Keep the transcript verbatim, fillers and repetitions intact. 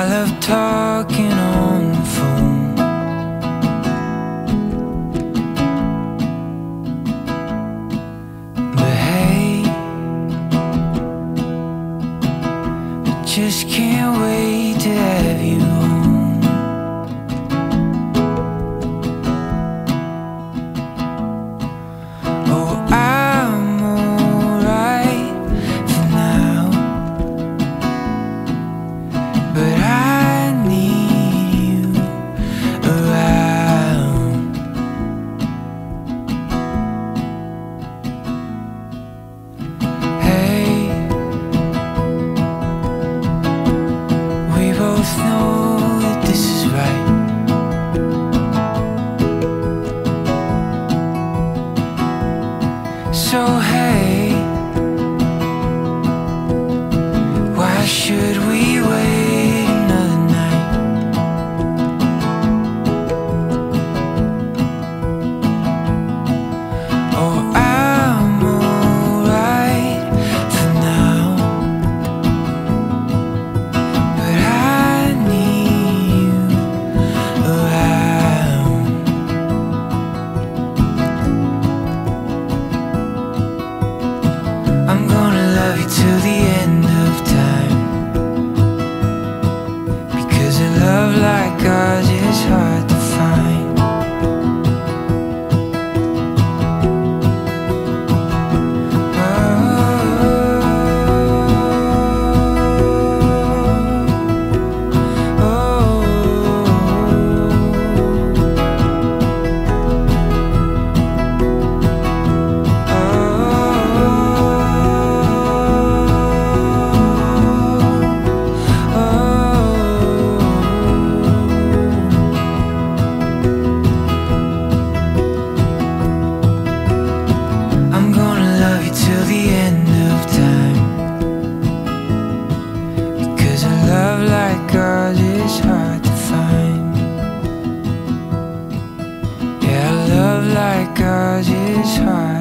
I love talking on the phone. But hey, I just can't wait to have you home. Oh, I'm alright for now, but I need you around. Hey, we both know that this is right. So hey, why should we wait another night? Oh, I'm alright for now, but I need you around. I'm gonna love you till the end of time, because a love like ours is hard to find. I'm gonna love you till the end of time, because a love like ours is hard to find. Yeah, a love like ours is hard